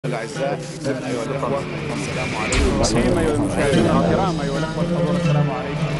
الأعزاء أيها الأخوة السلام عليكم. أيها المشاهدين الكرام أيها الأخوة الحضور السلام عليكم.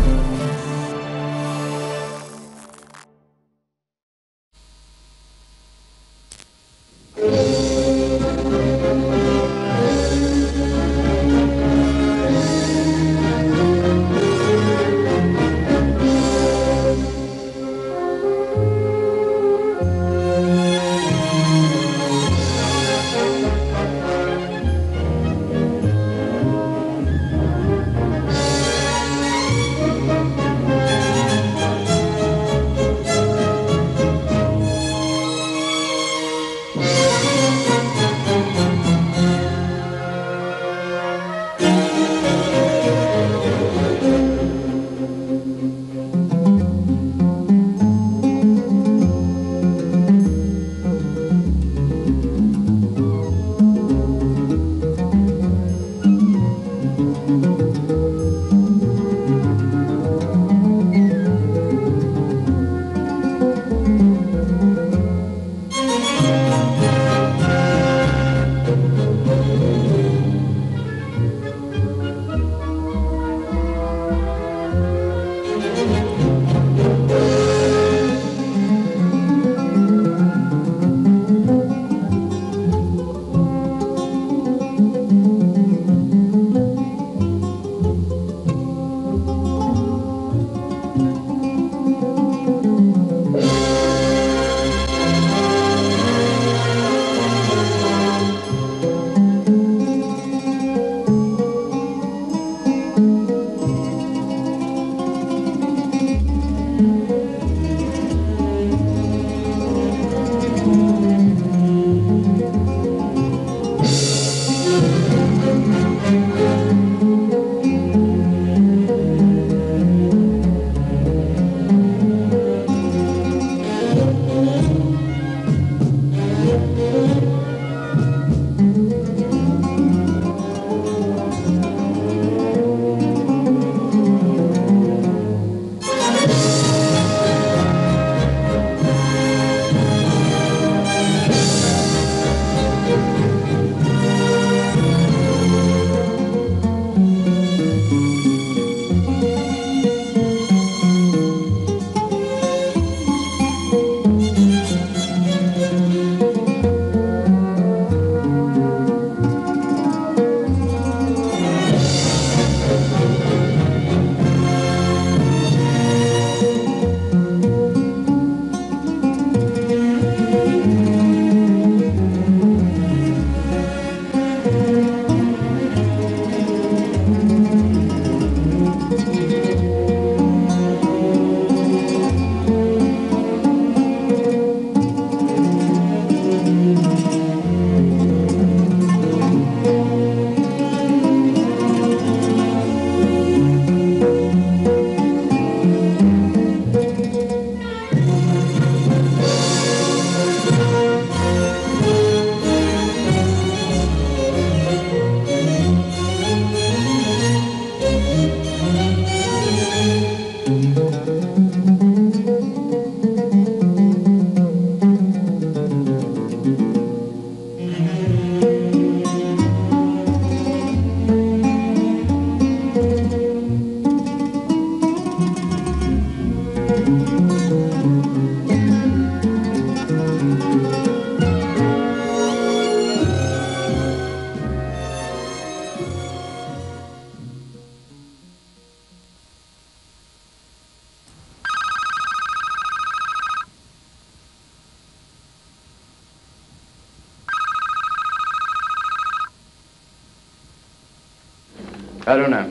الو نعم.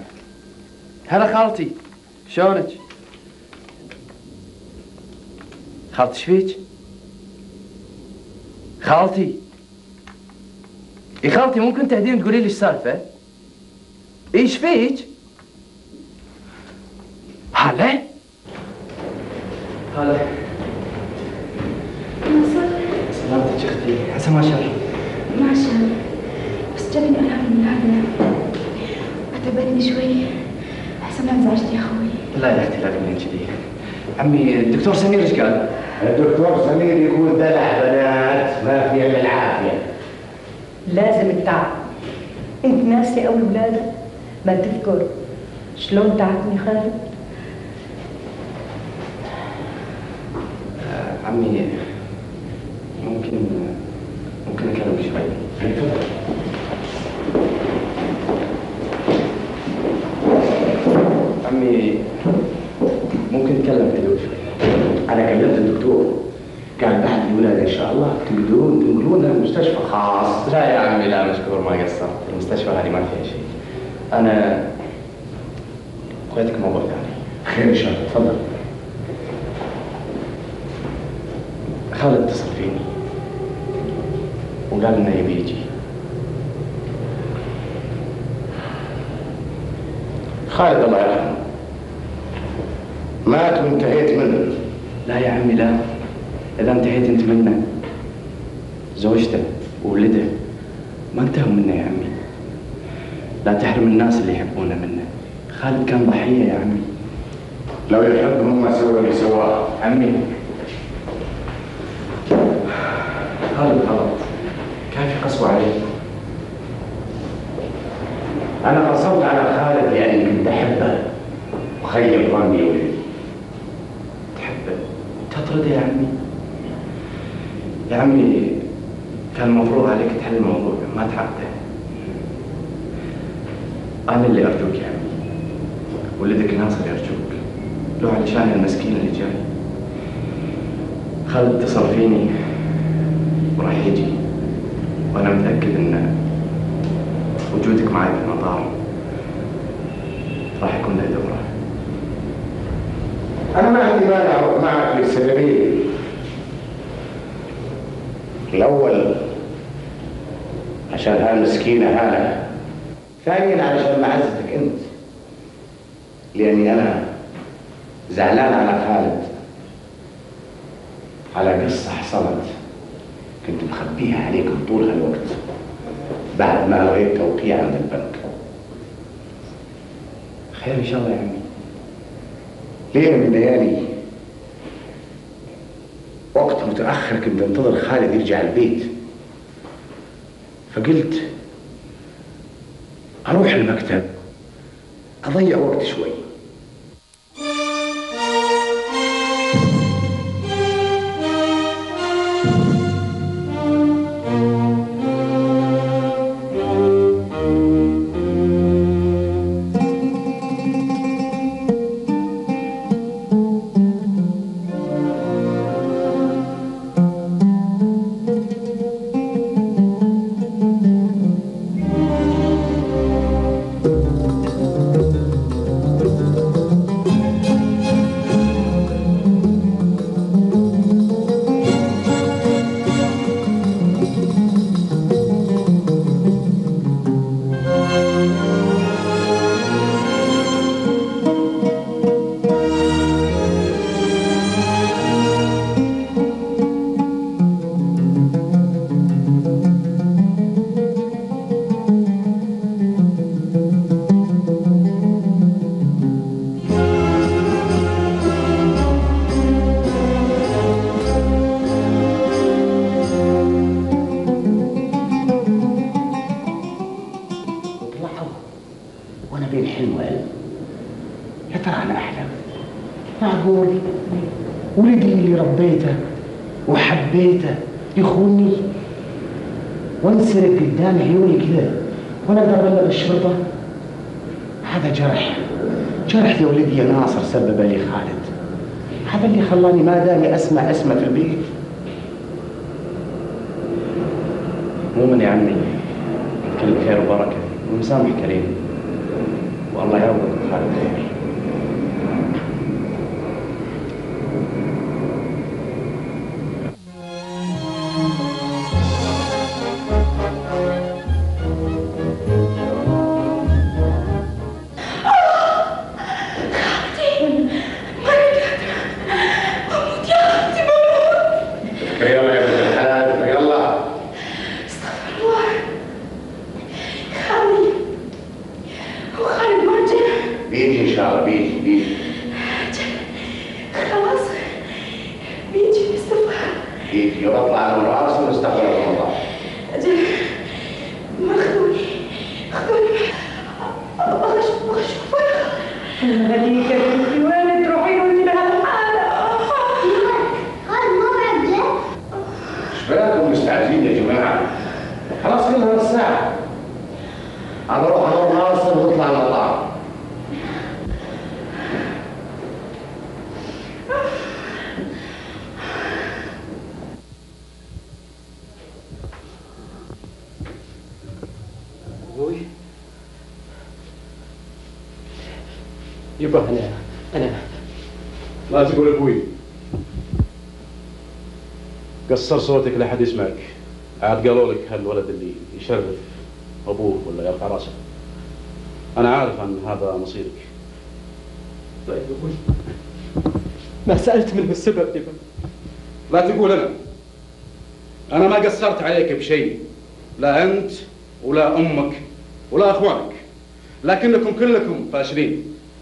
هلا خالتي، شلونك؟ خالتي شفيك؟ خالتي اي خالتي ممكن تهدين تقولي لي ايش السالفه؟ اي شفيك؟ هلا هلا سلامتك اختي، حسن ما شاء الله. ما شاء الله، بس جاني ألم من هذا، عتبتني شوي، أحسن ما انزعجت يا أخوي. لا يا اختي لا تقولين كذي. عمي الدكتور سمير ايش قال؟ الدكتور سمير يقول دلع بنات ما فيها الا العافيه. لازم التعب. انت ناسي قوي ولادك؟ ما تذكر شلون تعبني خالد؟ عمي ممكن اكلمك شوي؟ تفضل. عمي ممكن نتكلم في الوجه شوي؟ انا كلمت الدكتور قال بعد الولاده ان شاء الله تقدرون تنقلونها لمستشفى خاص. لا يا عمي لا، مشكور ما قصرت. المستشفى هذه ما فيها شيء. انا اخويتك موضوع ثاني. خير ان شاء الله، تفضل. خالد اتصل فيني وقال انه يبي يجي. خالد الله يرحمه مات وانتهيت منه. لا يا عمي لا، اذا انتهيت انت منه زوجته وولده ما انتهوا منه يا عمي. لا تحرم الناس اللي يحبونه منه. خالد كان ضحيه يا عمي. لو يحبهم ما سوى اللي سواه. عمي خالد غلط، كيف يقسوا عليه؟ انا قصرت على خالد لاني كنت احبه وخيب ظني ولدي. تحبه تطرده يا عمي؟ يا عمي كان المفروض عليك تحل الموضوع ما تعقده. انا اللي ارجوك يا عمي، ولدك ناصر يرجوك، لو علشان المسكين اللي جاي. خالد اتصل فيني وراح يجي، وانا متاكد ان وجودك معي في المطار راح يكون له دوره. انا ما عندي مانع اروح معك لسببين. الاول عشان هالمسكينه هاله، ثانيا علشان معزتك انت، لاني انا زعلان على خالد على قصه حصلت كنت مخبيها عليكم طول هالوقت بعد ما لغيت توقيع عند البنك. خير ان شاء الله يا عمي. ليلة من الليالي وقت متأخر كنت انتظر خالد يرجع البيت، فقلت أروح المكتب أضيع وقت شوي. ولدي اللي ربيته وحبيته يخونني وانسرق قدام عيوني كذا وانا اقدر ابلغ الشرطه؟ هذا جرح يا ولدي يا ناصر سبب لي خالد. هذا اللي خلاني ما دامي اسمع اسمه في البيت. عموما يا عمي نتكلم خير وبركه ومسامح كريم، والله يعوضك خالد خير. بيجي ان شاء الله. يخليك يا بنتي، وين تروحين وانت بهالحالة؟ خالد ما بعد جد؟ ايش بالكم مستعجلين يا جماعة؟ خلاص كلها نص ساعة. أنا أروح أدور ناصر ونطلع على الطعام. أبوي يبا أنا لا تقول ابوي، قصر صوتك لا حد يسمعك. عاد قالوا لك هالولد اللي يشرف ابوه ولا يرفع راسه. انا عارف ان هذا مصيرك. طيب أبوي ما سألت منه السبب يبا. لا تقول انا ما قصرت عليك بشيء، لا انت ولا امك ولا اخوانك، لكنكم كلكم فاشلين.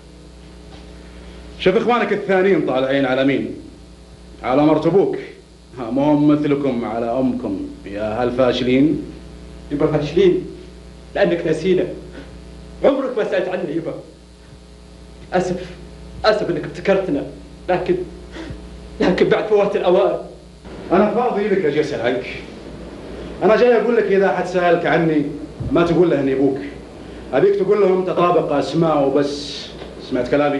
شوف اخوانك الثانيين طالعين على مين؟ على مرت ابوك، ما هم مثلكم على امكم يا هالفاشلين. يبا فاشلين لأنك نسينا، عمرك ما سألت عني يبا. أسف إنك ابتكرتنا، لكن بعد فوات الأوان. انا فاضي لك اجي اسالك. انا جاي اقول لك اذا حد سالك عني ما تقول له اني ابوك، ابيك تقول لهم تطابق اسماء وبس. سمعت كلامي؟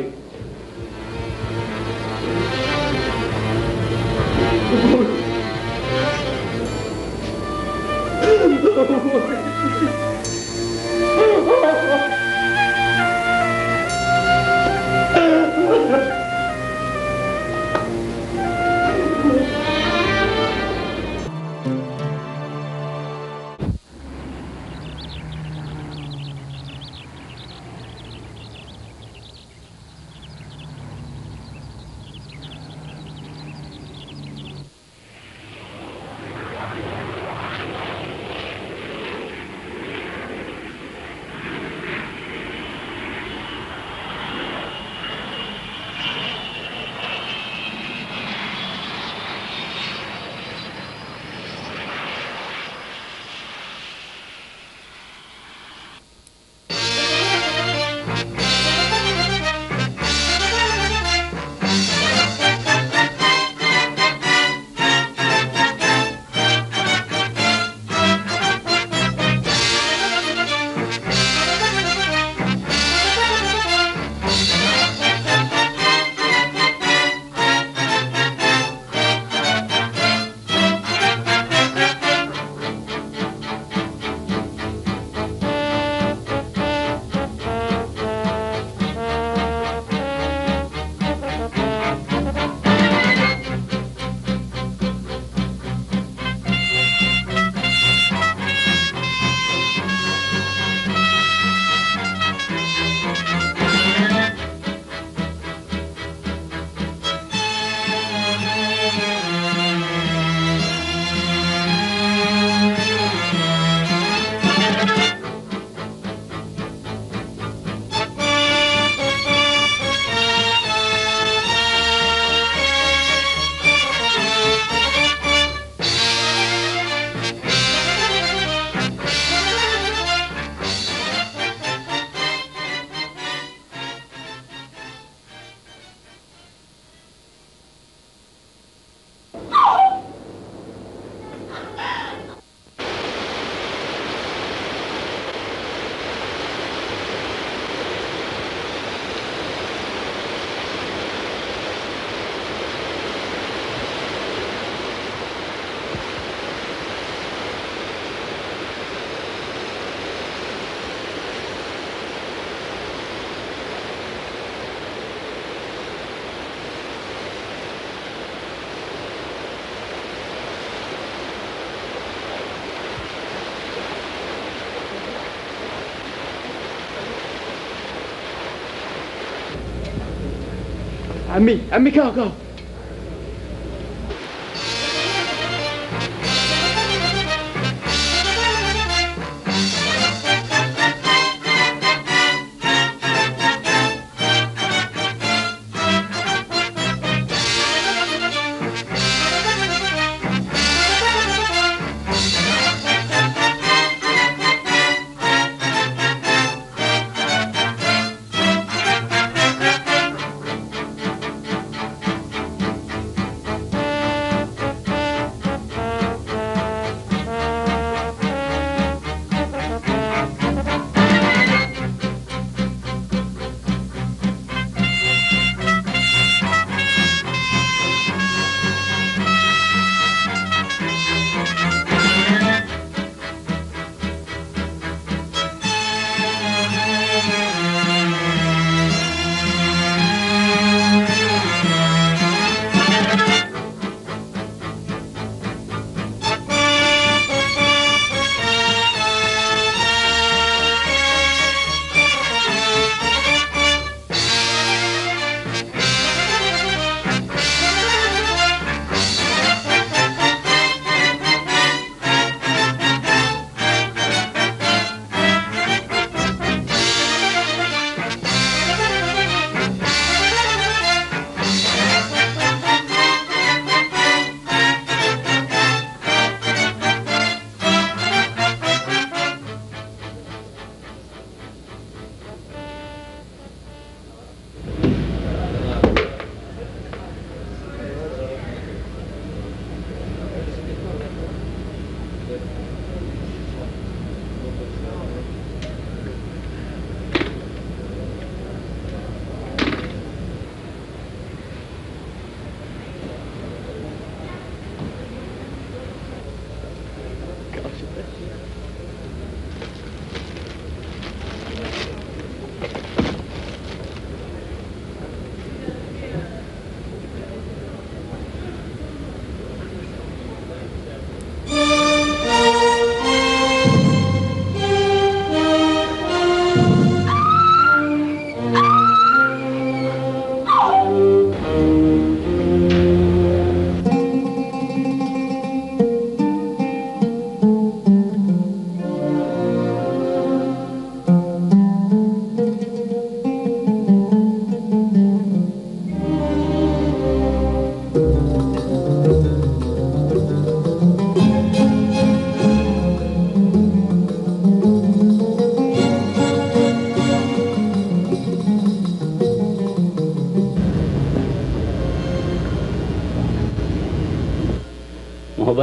عمي كاكا.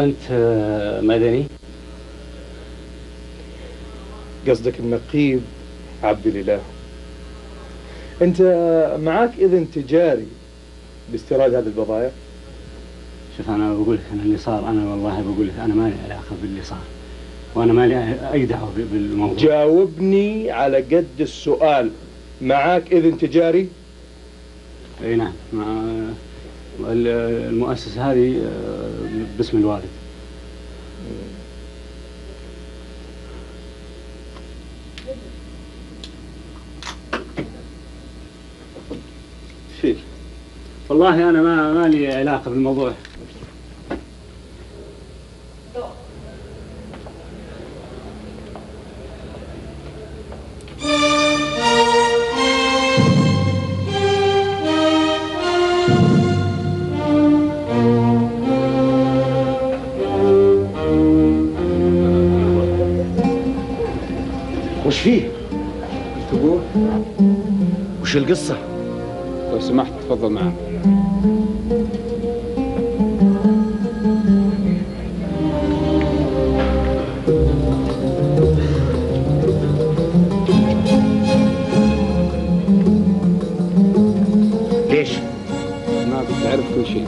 وأنت مدني؟ قصدك النقيب عبد الإله. أنت معاك إذن تجاري لاستيراد هذه البضائع؟ شوف أنا بقول لك أنا اللي صار، أنا والله بقول لك أنا ما لي علاقة باللي صار، وأنا ما لي أي دعوة بالموضوع. جاوبني على قد السؤال. معاك إذن تجاري؟ أي نعم، مع المؤسسة هذه باسم الوالد. فيك؟ والله أنا ما لي علاقة بالموضوع. وش فيه؟ تقول؟ وش القصة؟ لو سمحت تفضل معنا. ليش؟ ما بتعرف كل شيء.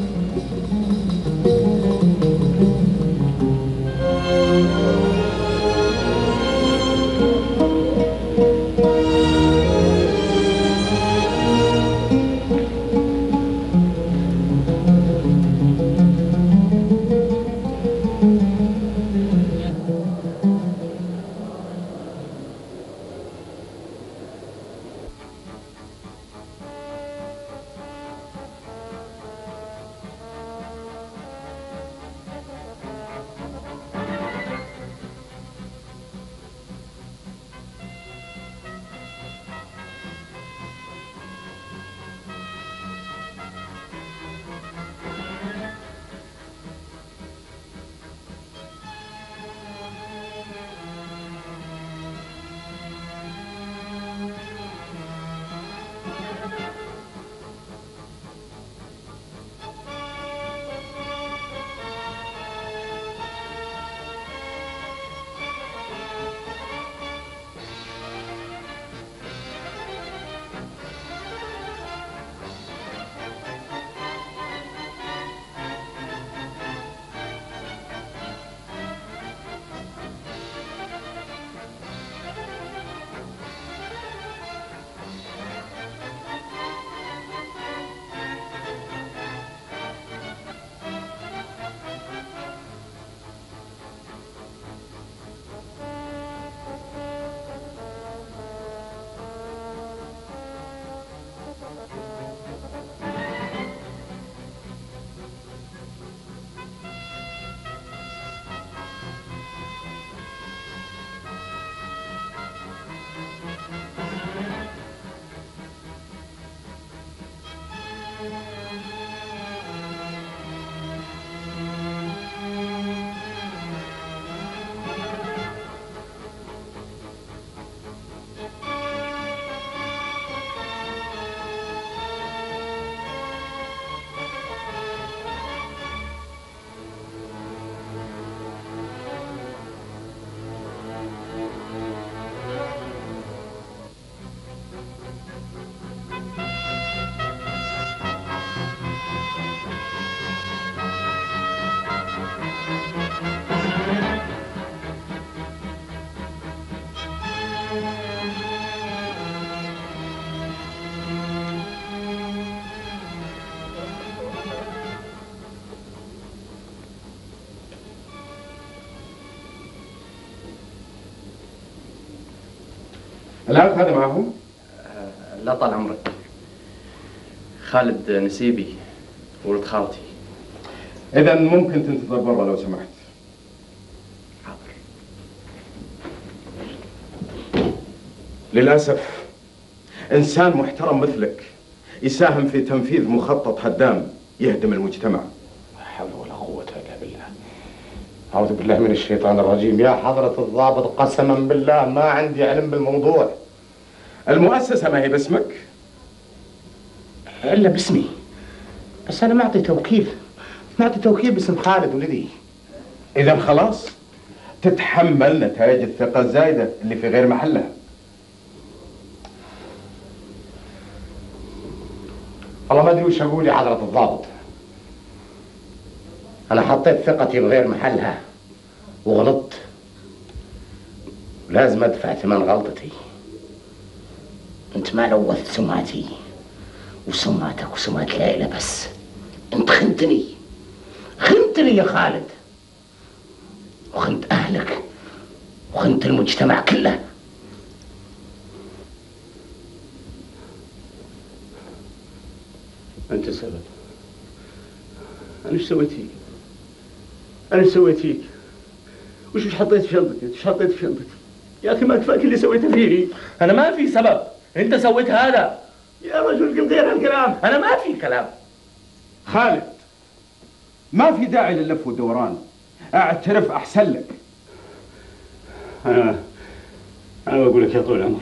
الآن هذا معهم؟ لا طال عمرك، خالد نسيبي ولد خالتي. إذا ممكن تنتظر برا لو سمحت. حاضر. للأسف إنسان محترم مثلك يساهم في تنفيذ مخطط هدام يهدم المجتمع. لا حول ولا قوة إلا بالله. أعوذ بالله من الشيطان الرجيم. يا حضرة الضابط قسما بالله ما عندي علم بالموضوع. المؤسسة ما هي باسمك؟ إلا باسمي، بس أنا معطي توكيل باسم خالد ولدي. إذا خلاص تتحمل نتائج الثقة الزايدة اللي في غير محلها. والله ما ادري وش اقول يا حضرة الضابط. انا حطيت ثقتي بغير محلها وغلطت. لازم ادفع ثمن غلطتي. انت ما لوثت سمعتي وسمعتك وسمعة ليلى بس. انت خنتني يا خالد، وخنت اهلك وخنت المجتمع كله. انت السبب. انا ايش سويت فيك؟ انا ايش سويت فيك؟ وش حطيت في شنطتي؟ وش حطيت في شنطتي؟ يا اخي ما كفاك اللي سويته فيني. انا ما في سبب، انت سويت هذا. يا رجل قل غير هالكلام. انا ما في كلام. خالد ما في داعي لللف والدوران، اعترف احسن لك. انا بقول لك يا طول العمر،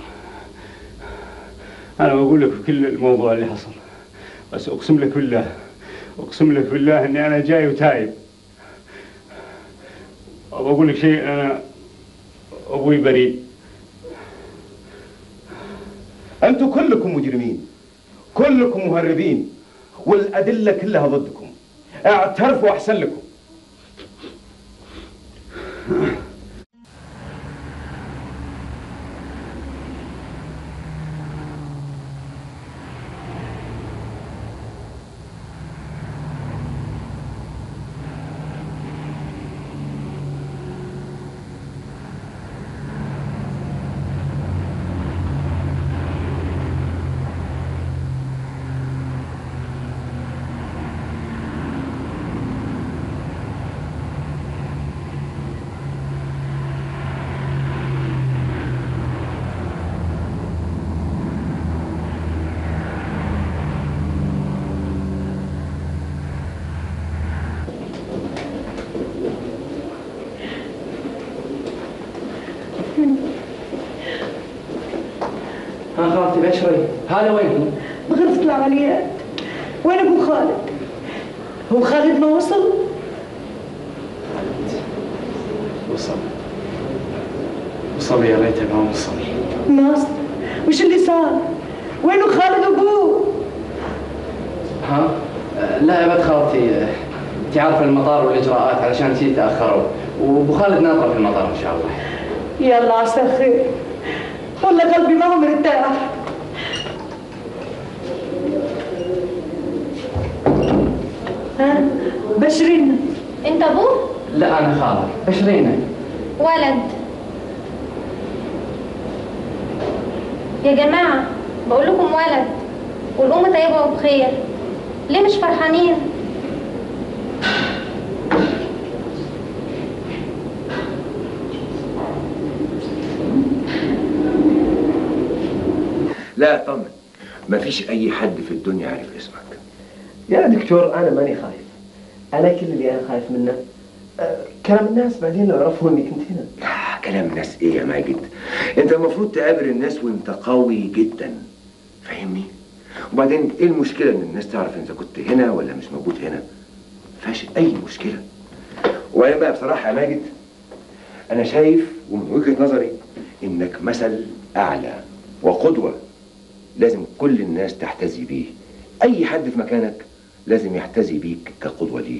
انا بقول لك في كل الموضوع اللي حصل، بس اقسم لك بالله اني انا جاي وتايب. وبقول لك شيء، انا ابوي بريء. انتم كلكم مجرمين، كلكم مهربين، والادله كلها ضدكم. اعترفوا احسن لكم. ها خالتي بشري، هذا وين هو؟ بغرفة العمليات. وين ابو خالد؟ هو خالد ما وصل؟ وصل يا ريته ما وصل. ناصر وش اللي صار؟ وينه خالد ابوه؟ ها؟ لا يا بنت خالتي، انت عارفه المطار والاجراءات علشان شي تاخروا، وابو خالد ناطره في المطار ان شاء الله. يلا عسى خير. والله قلبي ما هو مرتاح. ها بشرينا. انت ابوه؟ لا انا خاله. بشرينا ولد. يا جماعه بقول لكم ولد، والام طيبه وبخير، ليه مش فرحانين؟ لا طمن، مفيش أي حد في الدنيا عارف اسمك. يا دكتور أنا ماني خايف. أنا كل اللي أنا خايف منه كلام الناس بعدين لو عرفوا إني كنت هنا. لا كلام الناس إيه يا ماجد؟ أنت المفروض تقابل الناس وأنت قوي جدا، فاهمني؟ وبعدين إيه المشكلة إن الناس تعرف أنت كنت هنا ولا مش موجود هنا؟ مفيهاش أي مشكلة. وبعدين بقى بصراحة يا ماجد، أنا شايف ومن وجهة نظري إنك مثل أعلى وقدوة لازم كل الناس تحتذي بيه. أي حد في مكانك لازم يحتذي بيك كقدوة ليه.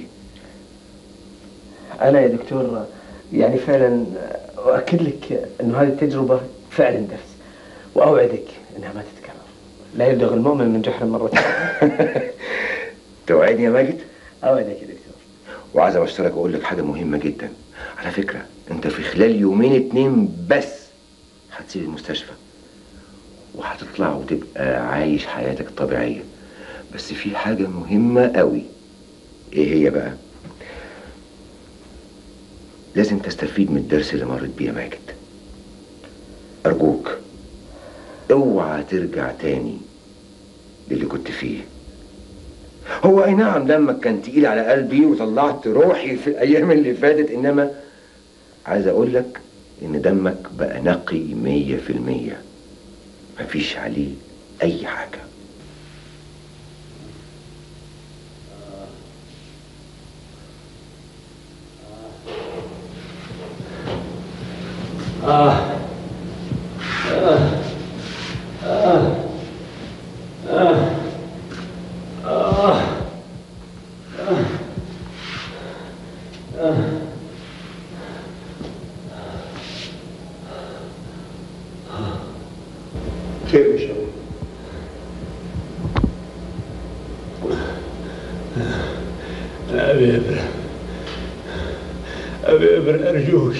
أنا يا دكتور يعني فعلا أؤكد لك إنه هذه التجربة فعلا درس، وأوعدك إنها ما تتكرر. لا يبلغ المؤمن من جحر مرتين. توعدني يا ماجد؟ أوعدك يا دكتور. وعايز أبشرك وأقول لك حاجة مهمة جدا. على فكرة أنت في خلال يومين 2 بس هتسيب المستشفى وهتطلع وتبقى عايش حياتك طبيعية. بس في حاجة مهمة قوي. ايه هي بقى؟ لازم تستفيد من الدرس اللي مريت بيه يا ماجد. أرجوك اوعى ترجع تاني للي كنت فيه. هو اي نعم دمك كان تقيل على قلبي وطلعت روحي في الأيام اللي فاتت، إنما عايز أقول لك إن دمك بقى نقي 100%. مفيش عليه أي حاجة. خير ان شاء الله. أبي إبرة أرجوك.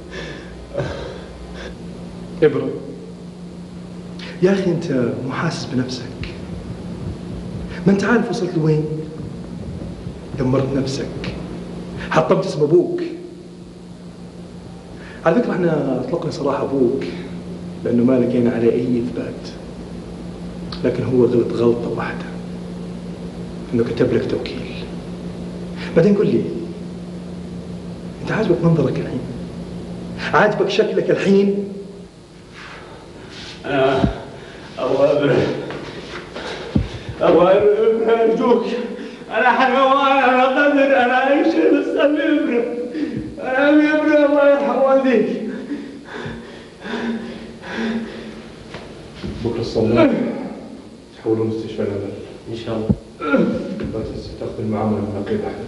إبرة؟ يا أخي أنت مو حاسس بنفسك؟ ما أنت عارف وصلت لوين؟ دمرت نفسك، حطمت اسم أبوك. على فكرة احنا أطلقنا سراح أبوك لأنه ما لقينا عليه أي إثبات، لكن هو غلط غلطة واحدة، إنه كتب لك توكيل. بعدين قل لي، أنت عاجبك منظرك الحين؟ عاجبك شكلك الحين؟ أنا أبغى إبرة، أبغى إبرة أرجوك. أنا حيوان، أنا قدر، أنا أي شيء، بس أبي إبرة. أنا أبي إبرة، الله يرحم والديك. بكرة الصباح تحولوا مستشفى الأمل إن شاء الله. بس تاخذ المعاملة من نقيب أحمد.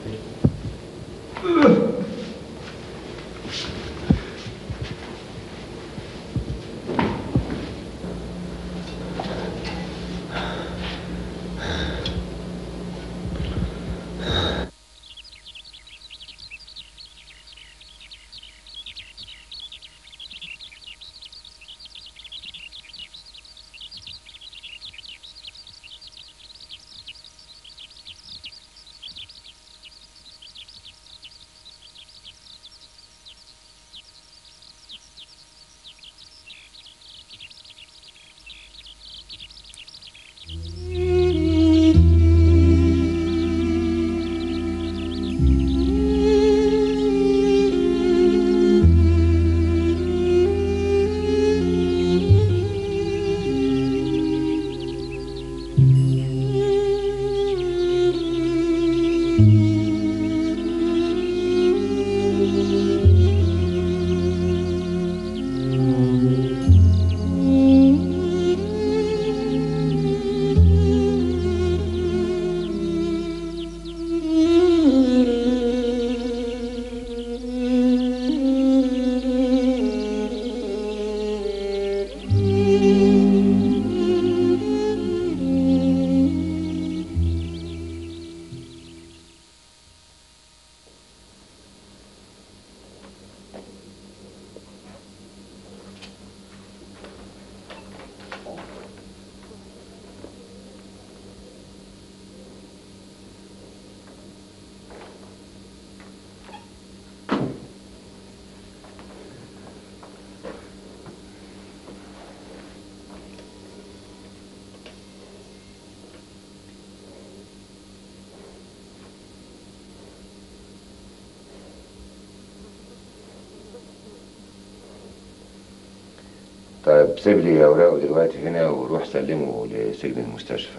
طيب سيب لي اوراقه دلوقتي هنا وروح سلمه لسجن المستشفى.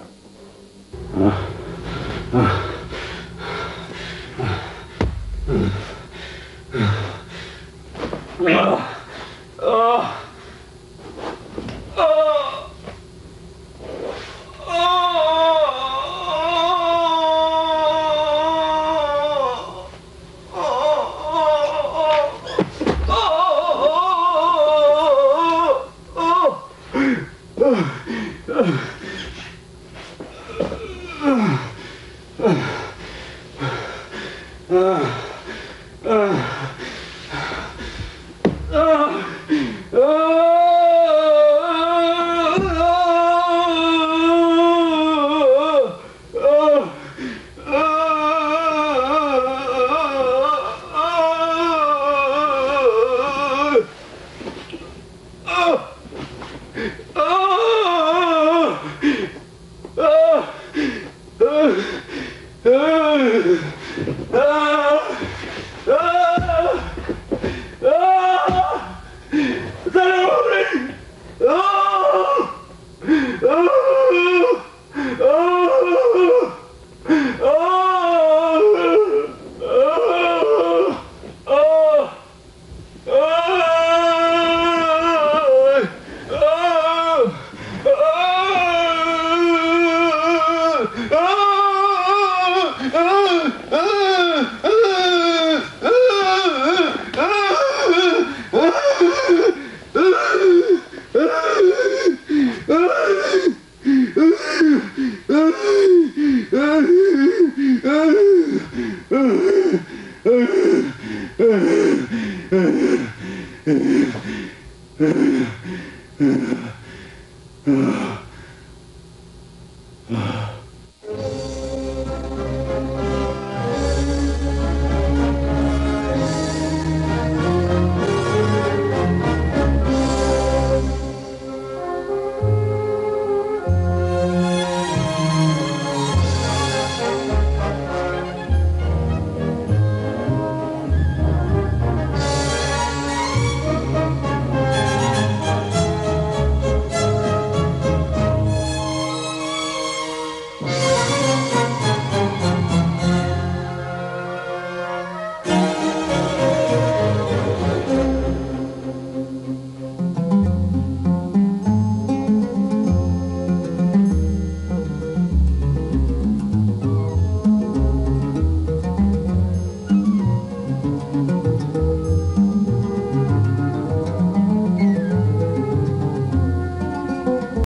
Oh